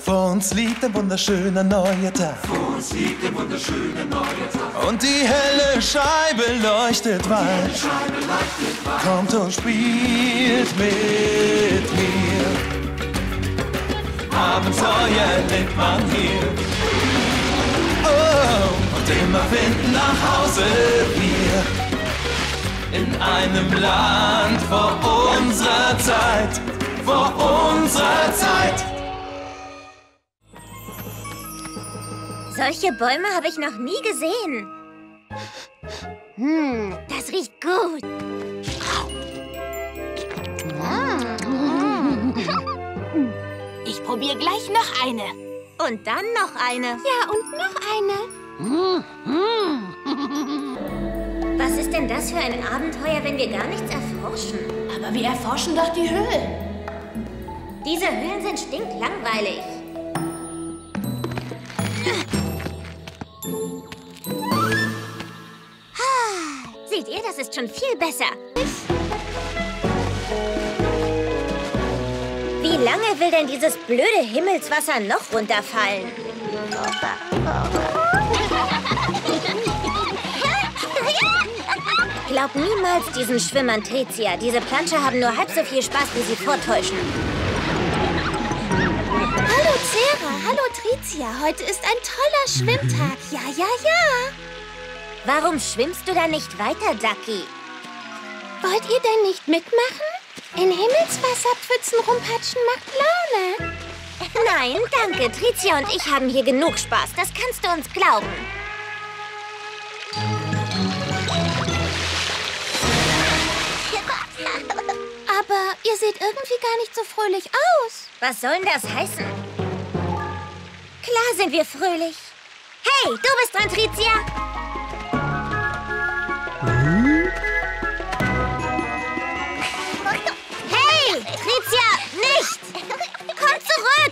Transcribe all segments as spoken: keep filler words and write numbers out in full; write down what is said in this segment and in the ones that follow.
Vor uns liegt ein wunderschöner neuer Tag. Vor uns liegt ein wunderschöner neuer Tag. Und die helle Scheibe leuchtet weit. Kommt und spielt mit mir. Abenteuer lebt man hier. Oh, und immer finden nach Hause wir. In einem Land vor unserer Zeit. Vor unserer Zeit. Solche Bäume habe ich noch nie gesehen. Hm, das riecht gut. Ich probiere gleich noch eine. Und dann noch eine. Ja, und noch eine. Was ist denn das für ein Abenteuer, wenn wir gar nichts erforschen? Aber wir erforschen doch die Höhlen. Diese Höhlen sind stinklangweilig. Seht ihr, das ist schon viel besser. Wie lange will denn dieses blöde Himmelswasser noch runterfallen? Glaub niemals diesen Schwimmern, Tricia. Diese Planscher haben nur halb so viel Spaß, wie sie vortäuschen. Hallo, Zera. Hallo, Tricia. Heute ist ein toller Schwimmtag. Ja, ja, ja. Warum schwimmst du da nicht weiter, Ducky? Wollt ihr denn nicht mitmachen? In Himmelswasserpfützen rumpatschen macht Laune. Nein, danke. Tricia und ich haben hier genug Spaß. Das kannst du uns glauben. Aber ihr seht irgendwie gar nicht so fröhlich aus. Was soll denn das heißen? Klar sind wir fröhlich. Hey, du bist dran, Tricia. Hey, Tricia, nicht! Komm zurück!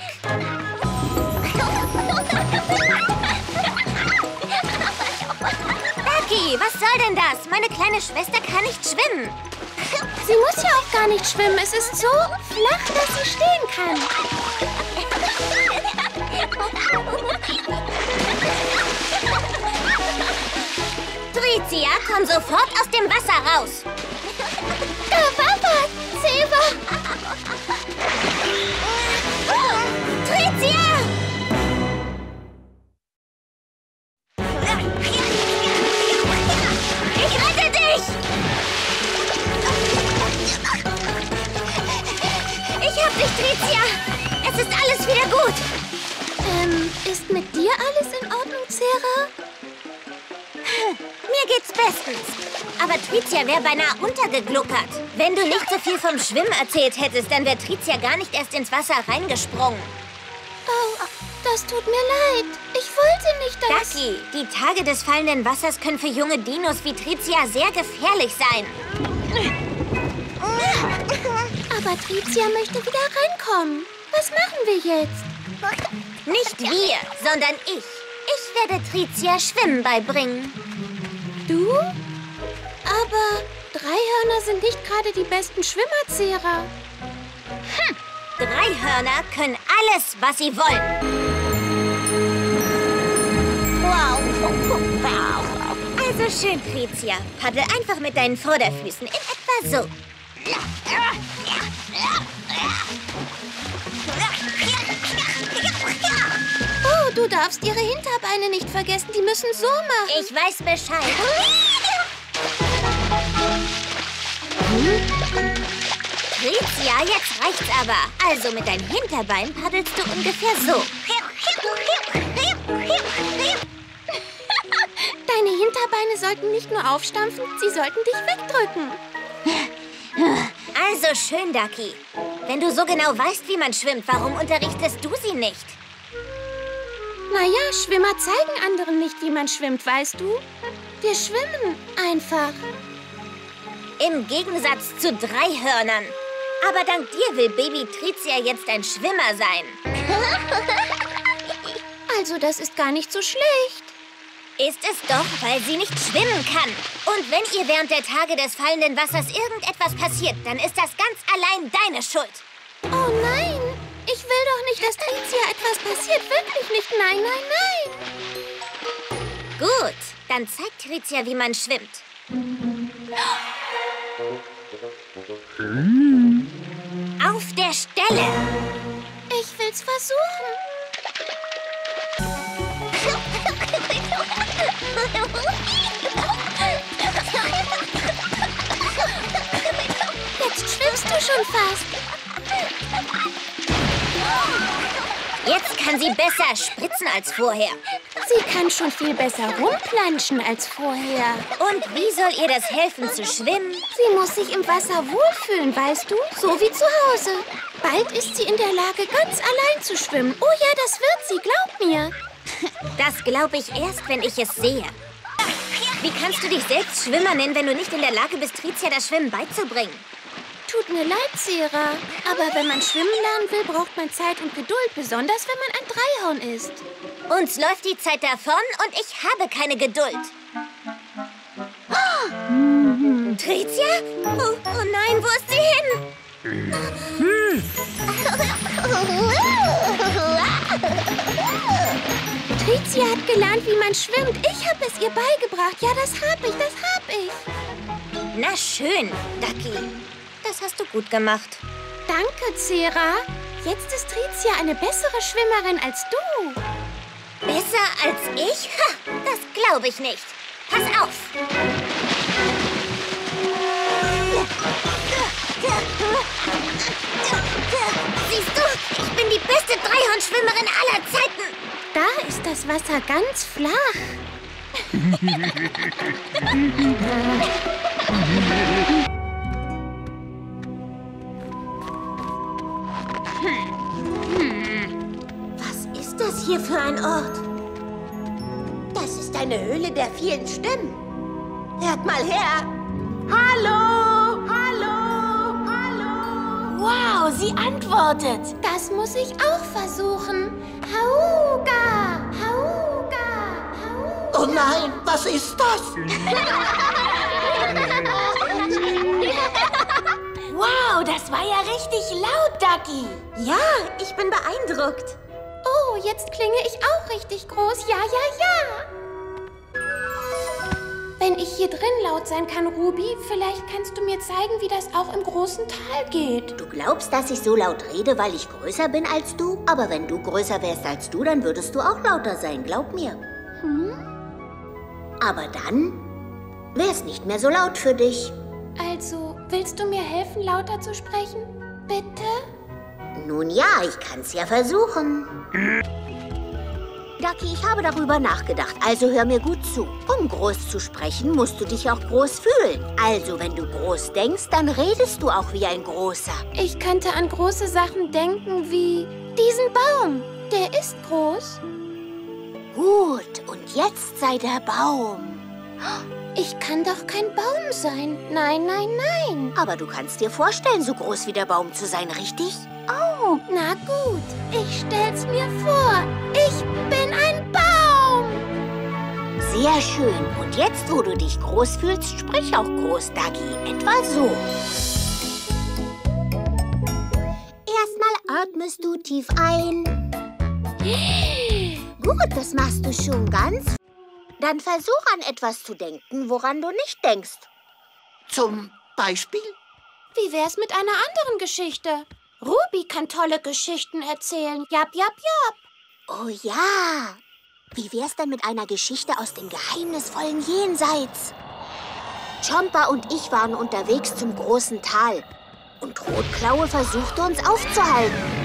Ducky, was soll denn das? Meine kleine Schwester kann nicht schwimmen. Sie muss ja auch gar nicht schwimmen. Es ist so flach, dass sie stehen kann. Tricia, komm sofort aus dem Wasser raus. Da war was, Zeva. Tricia! Ich rette dich! Ich hab dich, Tricia! Es ist alles wieder gut! Ähm, ist mit dir alles in Ordnung, Zera? Mir geht's bestens. Aber Tricia wäre beinahe untergegluckert. Wenn du nicht so viel vom Schwimmen erzählt hättest, dann wäre Tricia gar nicht erst ins Wasser reingesprungen. Oh, das tut mir leid. Ich wollte nicht, dass... Ducky, die Tage des fallenden Wassers können für junge Dinos wie Tricia sehr gefährlich sein. Aber Tricia möchte wieder reinkommen. Was machen wir jetzt? Nicht wir, sondern ich. Ich werde Tricia Schwimmen beibringen. Du? Aber Dreihörner sind nicht gerade die besten Schwimmer, Zera. Hm. Dreihörner können alles, was sie wollen. Also schön, Tricia. Paddel einfach mit deinen Vorderfüßen in etwa so. Oh, du darfst ihre Hinterbeine nicht vergessen. Die müssen so machen. Ich weiß Bescheid. Tricia, jetzt reicht's aber. Also mit deinen Hinterbeinen paddelst du ungefähr so. Deine Hinterbeine sollten nicht nur aufstampfen, sie sollten dich wegdrücken. Also schön, Ducky. Wenn du so genau weißt, wie man schwimmt, warum unterrichtest du sie nicht? Naja, Schwimmer zeigen anderen nicht, wie man schwimmt, weißt du? Wir schwimmen einfach. Im Gegensatz zu Dreihörnern. Aber dank dir will Baby Tricia jetzt ein Schwimmer sein. Also das ist gar nicht so schlecht. Ist es doch, weil sie nicht schwimmen kann. Und wenn ihr während der Tage des fallenden Wassers irgendetwas passiert, dann ist das ganz allein deine Schuld. Oh nein, ich will doch nicht, dass Tricia etwas passiert. Wirklich nicht. Nein, nein, nein. Gut, dann zeigt Tricia, wie man schwimmt. Auf der Stelle. Ich will's versuchen. Jetzt schwimmst du schon fast. Jetzt kann sie besser spritzen als vorher. Sie kann schon viel besser rumplanschen als vorher. Und wie soll ihr das helfen zu schwimmen? Sie muss sich im Wasser wohlfühlen, weißt du? So wie zu Hause. Bald ist sie in der Lage, ganz allein zu schwimmen. Oh ja, das wird sie, glaub mir. Das glaube ich erst, wenn ich es sehe. Wie kannst du dich selbst Schwimmer nennen, wenn du nicht in der Lage bist, Tricia das Schwimmen beizubringen? Tut mir leid, Sera. Aber wenn man schwimmen lernen will, braucht man Zeit und Geduld. Besonders, wenn man ein Dreihorn ist. Uns läuft die Zeit davon und ich habe keine Geduld. Oh. Tricia? Oh, oh nein, wo ist sie hin? Tricia hat gelernt, wie man schwimmt. Ich habe es ihr beigebracht. Ja, das habe ich, das habe ich. Na schön, Ducky. Das hast du gut gemacht. Danke, Sera. Jetzt ist Tricia eine bessere Schwimmerin als du. Besser als ich? Ha, das glaube ich nicht. Pass auf. Siehst du, ich bin die beste Dreihornschwimmerin aller Zeiten. Da ist das Wasser ganz flach. Was ist das hier für ein Ort? Das ist eine Höhle der vielen Stimmen. Hört mal her. Hallo, hallo, hallo. Wow, sie antwortet. Das muss ich auch versuchen. Hauga, hauga, hauga. Oh nein, was ist das? Wow, das war ja richtig laut, Ducky. Ja, ich bin beeindruckt. Oh, jetzt klinge ich auch richtig groß. Ja, ja, ja. Wenn ich hier drin laut sein kann, Ruby, vielleicht kannst du mir zeigen, wie das auch im großen Tal geht. Du glaubst, dass ich so laut rede, weil ich größer bin als du? Aber wenn du größer wärst als du, dann würdest du auch lauter sein, glaub mir. Hm? Aber dann wär's nicht mehr so laut für dich. Also, willst du mir helfen, lauter zu sprechen? Bitte? Nun ja, ich kann's ja versuchen. Ducky, ich habe darüber nachgedacht, also hör mir gut zu. Um groß zu sprechen, musst du dich auch groß fühlen. Also, wenn du groß denkst, dann redest du auch wie ein Großer. Ich könnte an große Sachen denken wie diesen Baum. Der ist groß. Gut, und jetzt sei der Baum. Ich kann doch kein Baum sein. Nein, nein, nein. Aber du kannst dir vorstellen, so groß wie der Baum zu sein, richtig? Oh, na gut. Ich stell's mir vor. Ich bin ein Baum. Sehr schön. Und jetzt, wo du dich groß fühlst, sprich auch groß, Ducky. Etwa so. Erstmal atmest du tief ein. Gut, das machst du schon ganz. Dann versuch an etwas zu denken, woran du nicht denkst. Zum Beispiel? Wie wär's mit einer anderen Geschichte? Ruby kann tolle Geschichten erzählen. Jap, jap, jap. Oh ja. Wie wär's denn mit einer Geschichte aus dem geheimnisvollen Jenseits? Chomper und ich waren unterwegs zum großen Tal. Und Rotklaue versuchte uns aufzuhalten.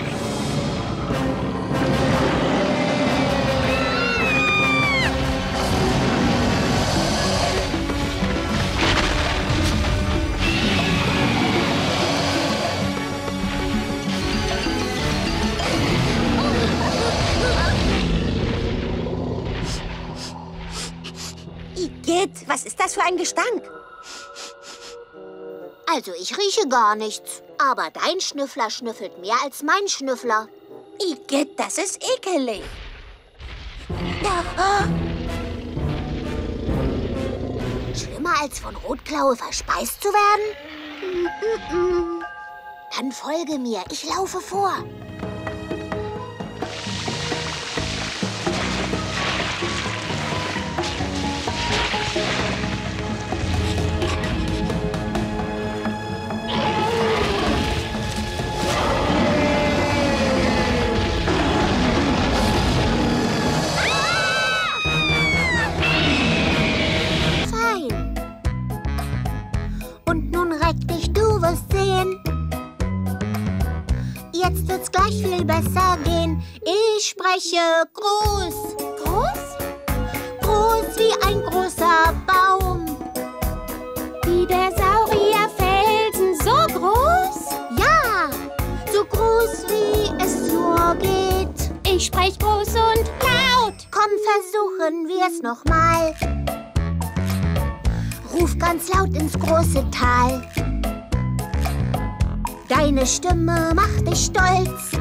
Igitt, was ist das für ein Gestank? Also, ich rieche gar nichts. Aber dein Schnüffler schnüffelt mehr als mein Schnüffler. Igitt, das ist ekelig. Schlimmer als von Rotklaue verspeist zu werden? Dann folge mir, ich laufe vor. gleich viel besser gehen. Ich spreche groß. Groß? Groß wie ein großer Baum. Wie der Saurierfelsen, so groß? Ja, so groß wie es nur geht. Ich sprech groß und laut. Komm, versuchen wir's nochmal. Ruf ganz laut ins große Tal. Deine Stimme macht dich stolz.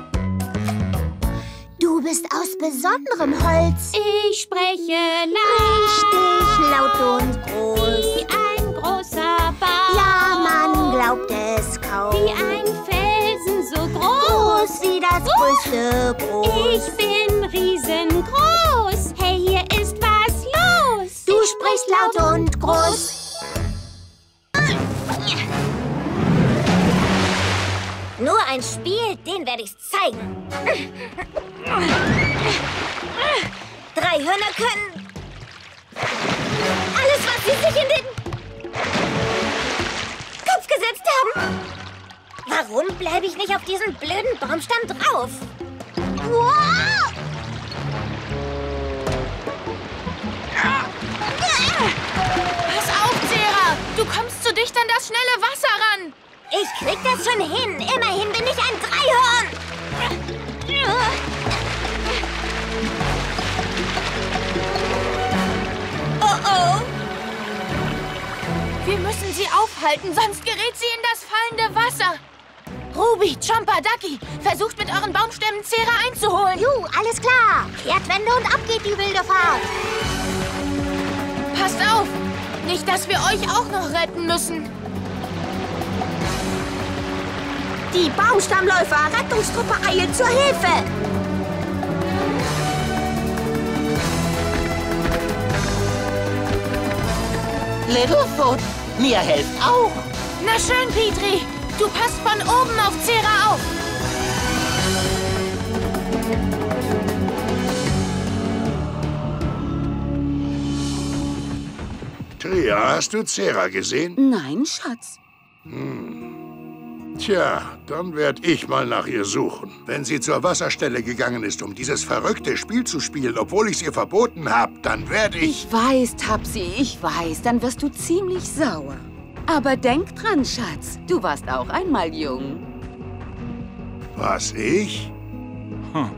Du bist aus besonderem Holz. Ich spreche laut. Richtig laut und groß. Wie ein großer Baum. Ja, man glaubt es kaum. Wie ein Felsen, so groß. Groß wie das größte Groß. Ich bin riesengroß. Hey, hier ist was los. Du sprichst laut und groß. Nur ein Spiel, den werde ich's zeigen. Drei Hörner können alles, was sie sich in den Kopf gesetzt haben. Warum bleibe ich nicht auf diesen blöden Baumstamm drauf? Wow! Pass auf, Zera! Du kommst zu dicht an das schnelle Wasser ran. Ich krieg das schon hin. Immerhin bin ich ein Dreihorn. Oh oh. Wir müssen sie aufhalten, sonst gerät sie in das fallende Wasser. Ruby, Chomper, Ducky, versucht mit euren Baumstämmen Zera einzuholen. Ju, alles klar. Kehrtwende und ab geht die wilde Fahrt. Passt auf, nicht, dass wir euch auch noch retten müssen. Die Baumstammläufer-Rettungstruppe eilt zur Hilfe. Littlefoot, mir helft auch. Na schön, Petrie. Du passt von oben auf Zera auf. Tria, hast du Zera gesehen? Nein, Schatz. Tja, dann werd ich mal nach ihr suchen. Wenn sie zur Wasserstelle gegangen ist, um dieses verrückte Spiel zu spielen, obwohl ich es ihr verboten habe, dann werde ich... Ich weiß, Tapsi, ich weiß. Dann wirst du ziemlich sauer. Aber denk dran, Schatz. Du warst auch einmal jung. Was, ich? Hm.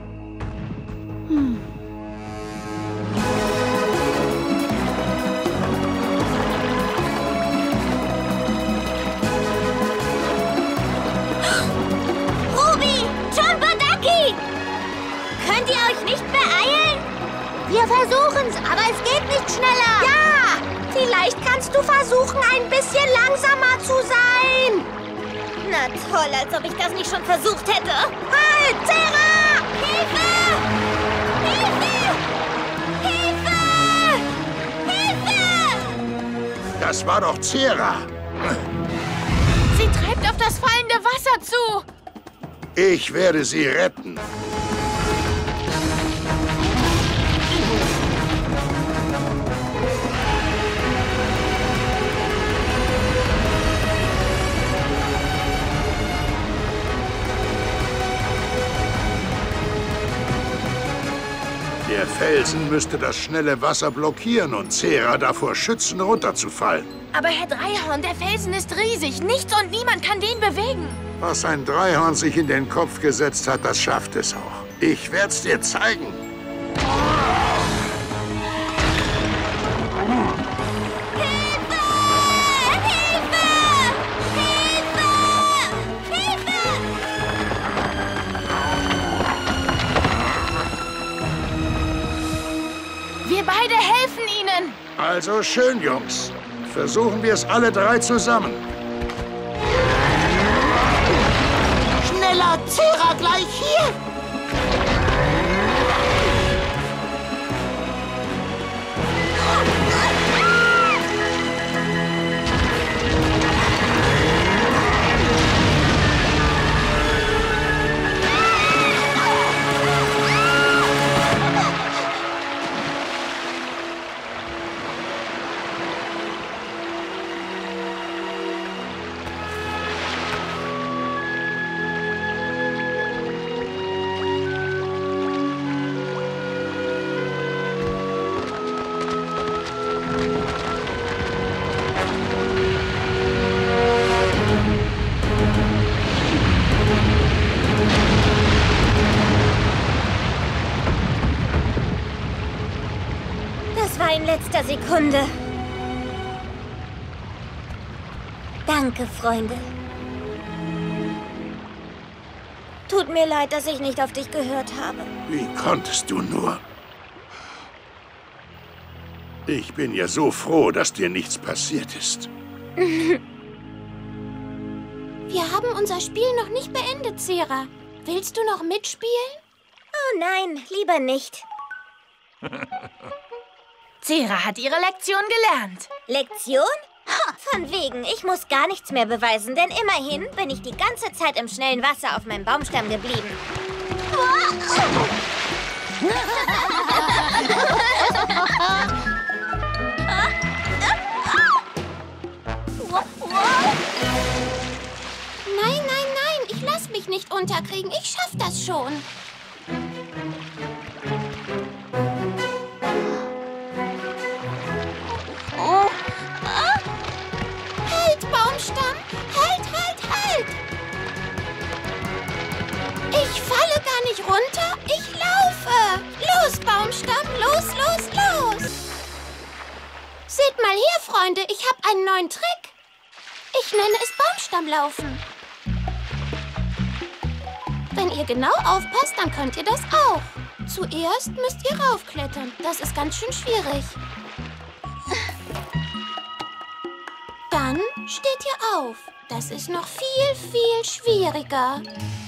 Ruby, Chomper, Ducky! Könnt ihr euch nicht beeilen? Wir versuchen's, aber es geht nicht schneller. Ja, vielleicht kannst du versuchen, ein bisschen langsamer zu sein. Na toll, als ob ich das nicht schon versucht hätte. Halt, Zera! Hilfe! Hilfe! Hilfe! Hilfe! Das war doch Zera. Sie treibt auf das fallende Wasser zu. Ich werde sie retten. Der Felsen müsste das schnelle Wasser blockieren und Zera davor schützen, runterzufallen. Aber Herr Dreihorn, der Felsen ist riesig. Nichts und niemand kann den bewegen. Was ein Dreihorn sich in den Kopf gesetzt hat, das schafft es auch. Ich werd's dir zeigen. Hilfe! Hilfe! Hilfe! Hilfe! Wir beide helfen Ihnen. Also schön, Jungs. Versuchen wir es alle drei zusammen. Schneller, Zera gleich hier. war in letzter Sekunde. Danke, Freunde. Tut mir leid, dass ich nicht auf dich gehört habe. Wie konntest du nur? Ich bin ja so froh, dass dir nichts passiert ist. Wir haben unser Spiel noch nicht beendet, Zera. Willst du noch mitspielen? Oh nein, lieber nicht. Zera hat ihre Lektion gelernt. Lektion? Ha, von wegen, ich muss gar nichts mehr beweisen, denn immerhin bin ich die ganze Zeit im schnellen Wasser auf meinem Baumstamm geblieben. Nein, nein, nein, ich lass mich nicht unterkriegen. Ich schaff das schon. Halt, Baumstamm! Halt, halt, halt! Ich falle gar nicht runter, ich laufe! Los, Baumstamm, los, los, los! Seht mal her, Freunde, ich habe einen neuen Trick. Ich nenne es Baumstammlaufen. Wenn ihr genau aufpasst, dann könnt ihr das auch. Zuerst müsst ihr raufklettern. Das ist ganz schön schwierig. Dann steht ihr auf. Das ist noch viel, viel schwieriger.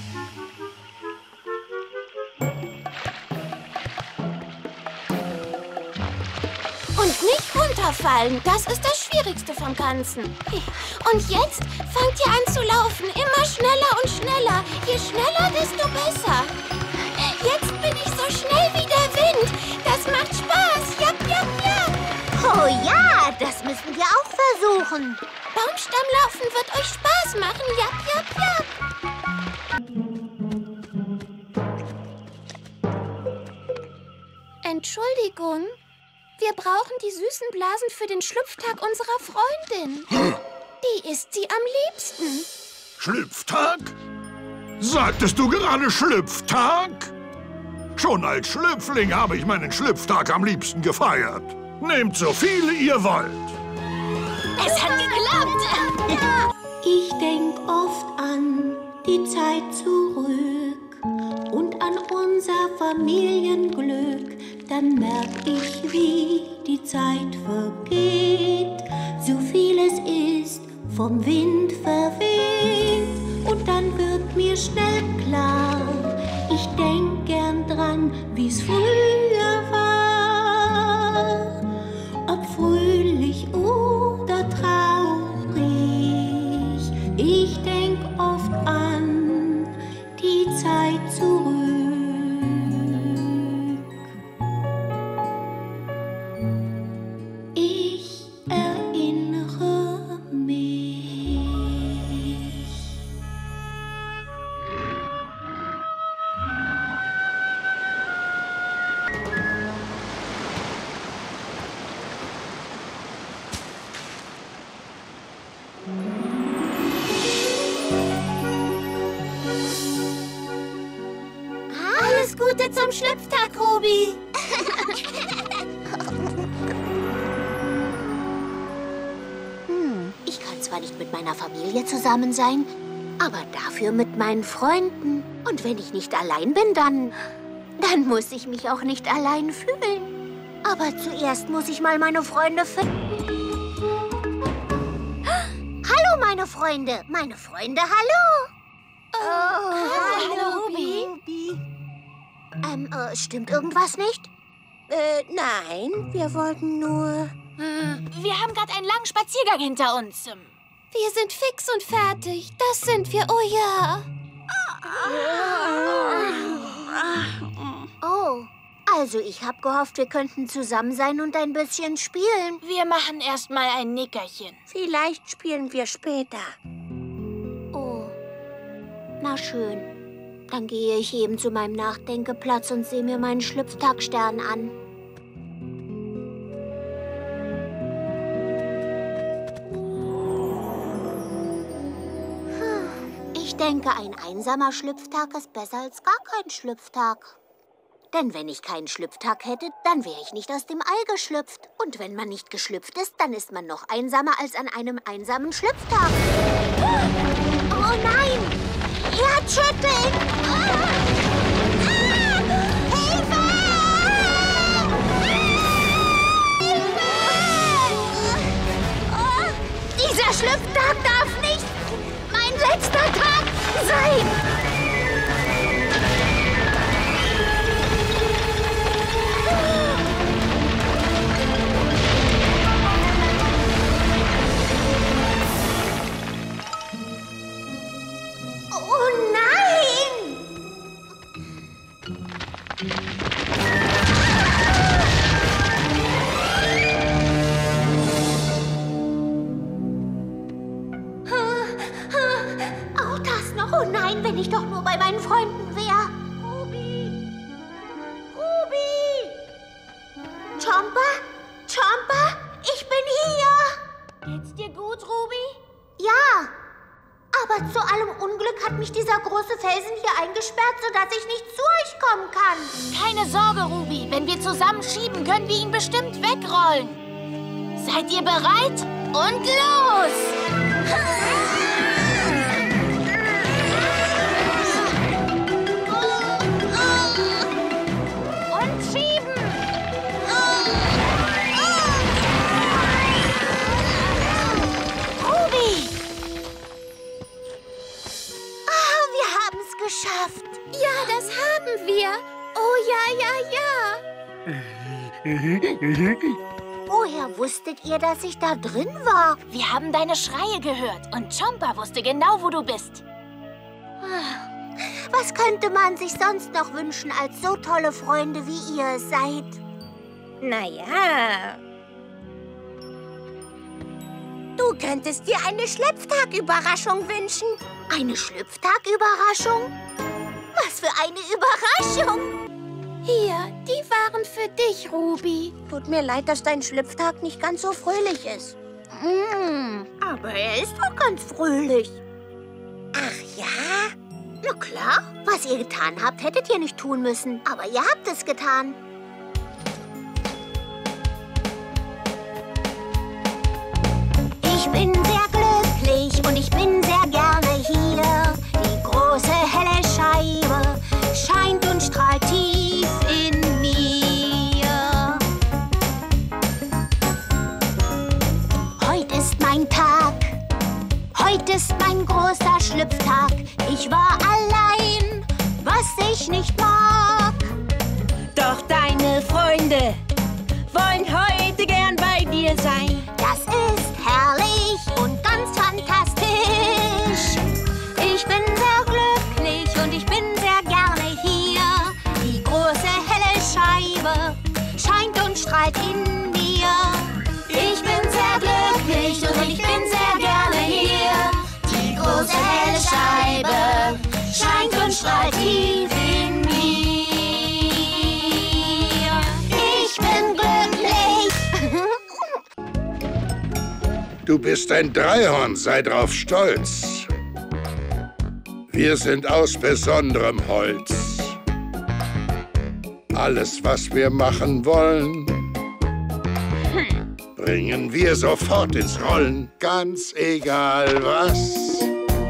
Und nicht runterfallen. Das ist das Schwierigste vom Ganzen. Und jetzt fangt ihr an zu laufen. Immer schneller und schneller. Je schneller, desto besser. Jetzt bin ich so schnell wie der Wind. Das macht Spaß. Japp, japp, japp. Oh ja, das müssen wir auch versuchen. Baumstammlaufen wird euch Spaß machen. Japp, japp, japp. Entschuldigung. Wir brauchen die süßen Blasen für den Schlüpftag unserer Freundin. Die isst sie am liebsten. Schlüpftag? Sagtest du gerade Schlüpftag? Schon als Schlüpfling habe ich meinen Schlüpftag am liebsten gefeiert. Nehmt so viele ihr wollt. Es hat geklappt. Ich denk oft an die Zeit zurück und an unser Familienglück. Dann merk ich, wie die Zeit vergeht. So vieles ist vom Wind verweht. Und dann wird mir schnell klar, ich denk gern dran, wie's früher war. Ob fröhlich oder traurig, ich denk oft an die Zeit zurück. Ich erinnere mich. Alles Gute zum Schlüpftag, Ruby. Hm, ich kann zwar nicht mit meiner Familie zusammen sein, aber dafür mit meinen Freunden. Und wenn ich nicht allein bin, dann... dann muss ich mich auch nicht allein fühlen. Aber zuerst muss ich mal meine Freunde finden. Hallo, meine Freunde. Meine Freunde, hallo. Oh, hallo, Ruby. Ähm, äh, stimmt irgendwas nicht? Äh, nein, wir wollten nur... Wir haben gerade einen langen Spaziergang hinter uns. Wir sind fix und fertig. Das sind wir, oh ja. Oh, also ich habe gehofft, wir könnten zusammen sein und ein bisschen spielen. Wir machen erst mal ein Nickerchen. Vielleicht spielen wir später. Oh, na schön. Dann gehe ich eben zu meinem Nachdenkeplatz und sehe mir meinen Schlüpftagstern an. Ich denke, ein einsamer Schlüpftag ist besser als gar kein Schlüpftag. Denn wenn ich keinen Schlüpftag hätte, dann wäre ich nicht aus dem Ei geschlüpft. Und wenn man nicht geschlüpft ist, dann ist man noch einsamer als an einem einsamen Schlüpftag. Oh nein! Erdschütteln! Ah! Hilfe! Hilfe! Oh, dieser Schlüpftag darf nicht mein letzter Tag sein! Oh nein! Auch das noch. Oh nein, wenn ich doch nur bei meinen Freunden wäre. Ruby! Ruby! Chompa? Chompa? Ich bin hier! Geht's dir gut, Ruby? Ja! Aber zu allem Unglück hat mich dieser große Felsen hier eingesperrt, sodass ich nicht zu euch kommen kann. Keine Sorge, Ruby. Wenn wir zusammen schieben, können wir ihn bestimmt wegrollen. Seid ihr bereit? Und los! Und schieben! Ruby! Geschafft. Ja, das haben wir. Oh ja, ja, ja. Woher wusstet ihr, dass ich da drin war? Wir haben deine Schreie gehört und Chompa wusste genau, wo du bist. Was könnte man sich sonst noch wünschen als so tolle Freunde, wie ihr es seid? Naja. Du könntest dir eine Schlüpftag-Überraschung wünschen. Eine Schlüpftag-Überraschung? Was für eine Überraschung! Hier, die waren für dich, Ruby. Tut mir leid, dass dein Schlüpftag nicht ganz so fröhlich ist. Mm, aber er ist doch ganz fröhlich. Ach ja? Na klar, was ihr getan habt, hättet ihr nicht tun müssen. Aber ihr habt es getan. Ich bin sehr glücklich und ich bin sehr gerne hier. Die große helle Scheibe scheint und strahlt tief in mir. Heute ist mein Tag, heute ist mein großer Schlüpftag. Ich war allein, was ich nicht mag. Doch deine Freunde wollen heute gern bei dir sein. Das ist herrlich und ganz fantastisch. Ich bin sehr glücklich und ich bin sehr gerne hier. Die große helle Scheibe scheint und strahlt in mir. Ich bin sehr glücklich und ich bin sehr gerne hier. Die große helle Scheibe scheint und strahlt tief in mir. Ich bin glücklich. Du bist ein Dreihorn, sei drauf stolz. Wir sind aus besonderem Holz. Alles, was wir machen wollen, bringen wir sofort ins Rollen. Ganz egal was,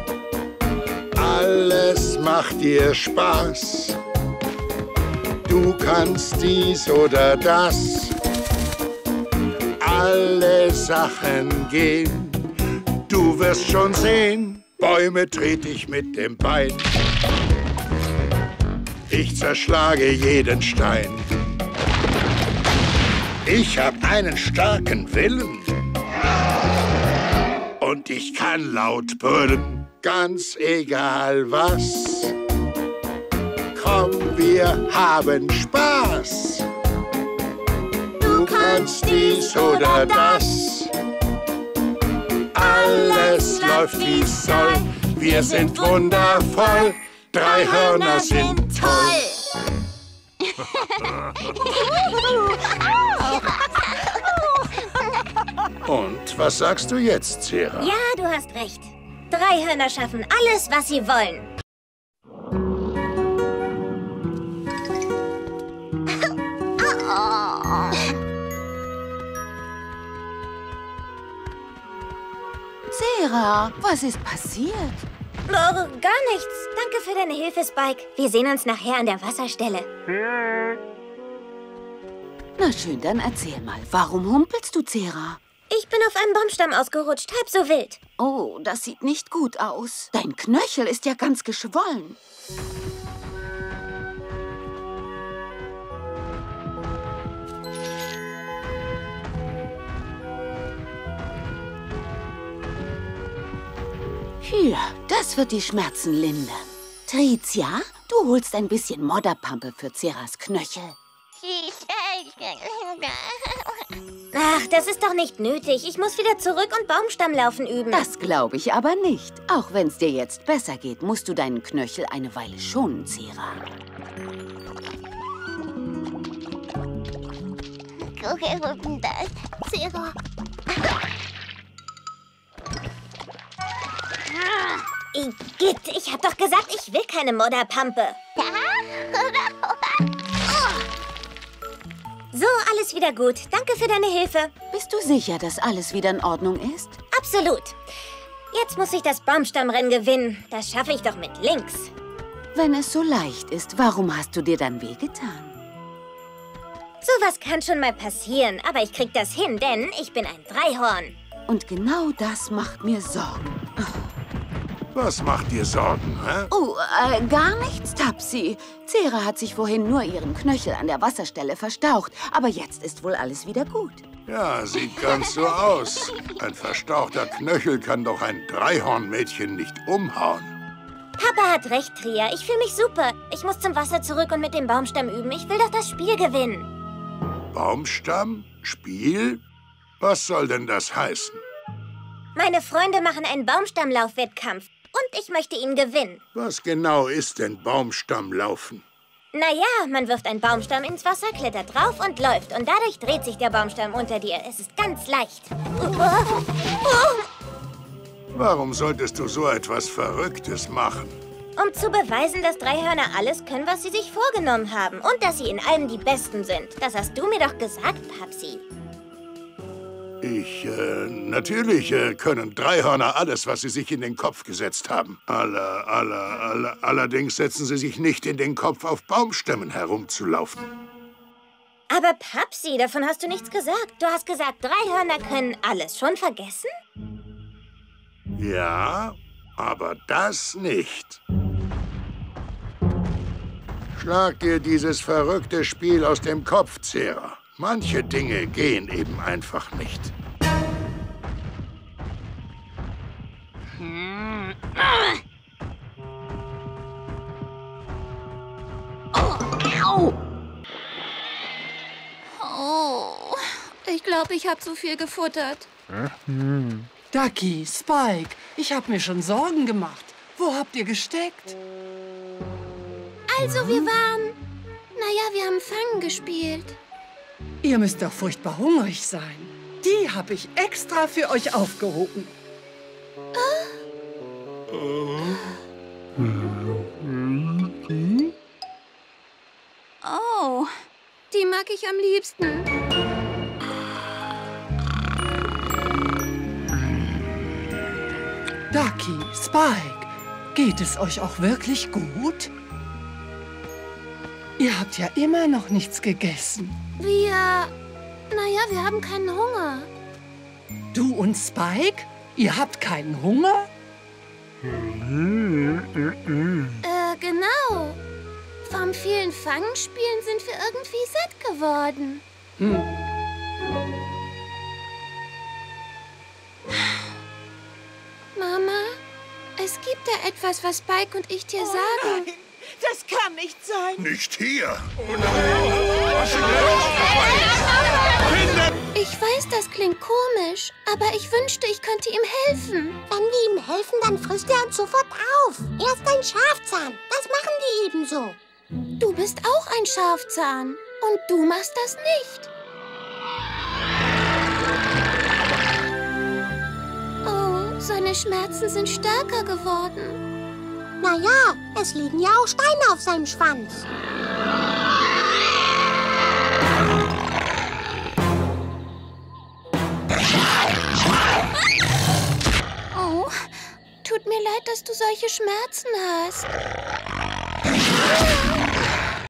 alles macht dir Spaß. Du kannst dies oder das. Alle Sachen gehen, du wirst schon sehen. Bäume trete ich mit dem Bein. Ich zerschlage jeden Stein. Ich hab einen starken Willen. Und ich kann laut brüllen. Ganz egal was. Komm, wir haben Spaß. Du kannst dies oder das. Alles läuft wie es soll. Wir sind wundervoll. Drei Hörner sind toll. Und was sagst du jetzt, Zera? Ja, du hast recht. Drei Hörner schaffen alles, was sie wollen. Zera, was ist passiert? Oh, gar nichts. Danke für deine Hilfe, Spike. Wir sehen uns nachher an der Wasserstelle. Na schön, dann erzähl mal. Warum humpelst du, Zera? Ich bin auf einem Baumstamm ausgerutscht, halb so wild. Oh, das sieht nicht gut aus. Dein Knöchel ist ja ganz geschwollen. Hier, das wird die Schmerzen lindern. Tricia, du holst ein bisschen Modderpampe für Zeras Knöchel. Ach, das ist doch nicht nötig. Ich muss wieder zurück und Baumstammlaufen üben. Das glaube ich aber nicht. Auch wenn es dir jetzt besser geht, musst du deinen Knöchel eine Weile schonen, Zera. Zera. Igitt, ich hab doch gesagt, ich will keine Modderpampe. So, alles wieder gut. Danke für deine Hilfe. Bist du sicher, dass alles wieder in Ordnung ist? Absolut. Jetzt muss ich das Baumstammrennen gewinnen. Das schaffe ich doch mit links. Wenn es so leicht ist, warum hast du dir dann wehgetan? Sowas kann schon mal passieren, aber ich krieg das hin, denn ich bin ein Dreihorn. Und genau das macht mir Sorgen. Was macht dir Sorgen, hä? Oh, äh, gar nichts, Tapsi. Zera hat sich vorhin nur ihren Knöchel an der Wasserstelle verstaucht, aber jetzt ist wohl alles wieder gut. Ja, sieht ganz so aus. Ein verstauchter Knöchel kann doch ein Dreihornmädchen nicht umhauen. Papa hat recht, Tria. Ich fühle mich super. Ich muss zum Wasser zurück und mit dem Baumstamm üben. Ich will doch das Spiel gewinnen. Baumstamm? Spiel? Was soll denn das heißen? Meine Freunde machen einen Baumstammlaufwettkampf. Und ich möchte ihn gewinnen. Was genau ist denn Baumstammlaufen? Naja, man wirft einen Baumstamm ins Wasser, klettert drauf und läuft. Und dadurch dreht sich der Baumstamm unter dir. Es ist ganz leicht. Warum solltest du so etwas Verrücktes machen? Um zu beweisen, dass Dreihörner alles können, was sie sich vorgenommen haben. Und dass sie in allem die Besten sind. Das hast du mir doch gesagt, Papsi. Ich, äh, natürlich äh, können Dreihörner alles, was sie sich in den Kopf gesetzt haben. Aller, aller, aller, allerdings setzen sie sich nicht in den Kopf, auf Baumstämmen herumzulaufen. Aber Papsi, davon hast du nichts gesagt. Du hast gesagt, Dreihörner können alles. Schon vergessen? Ja, aber das nicht. Schlag dir dieses verrückte Spiel aus dem Kopf, Zera. Manche Dinge gehen eben einfach nicht. Au! Oh, ich glaube, ich habe zu viel gefuttert. Hm. Ducky, Spike, ich habe mir schon Sorgen gemacht. Wo habt ihr gesteckt? Also, wir waren... Naja, wir haben Fangen gespielt. Ihr müsst doch furchtbar hungrig sein. Die habe ich extra für euch aufgehoben. Oh, die mag ich am liebsten. Ducky, Spike, geht es euch auch wirklich gut? Ihr habt ja immer noch nichts gegessen. Wir... Naja, wir haben keinen Hunger. Du und Spike? Ihr habt keinen Hunger? Äh, genau. Vom vielen Fangenspielen sind wir irgendwie satt geworden. Hm. Mama, es gibt da etwas, was Spike und ich dir Oh sagen. nein, das kann nicht sein. Nicht hier. Ich weiß, das klingt komisch, aber ich wünschte, ich könnte ihm helfen. Wenn wir ihm helfen, dann frisst er uns sofort auf. Er ist ein Schafzahn. Das machen die ebenso. Du bist auch ein Schafzahn. Und du machst das nicht. Oh, seine Schmerzen sind stärker geworden. Naja, es liegen ja auch Steine auf seinem Schwanz. Oh, mir leid, dass du solche Schmerzen hast.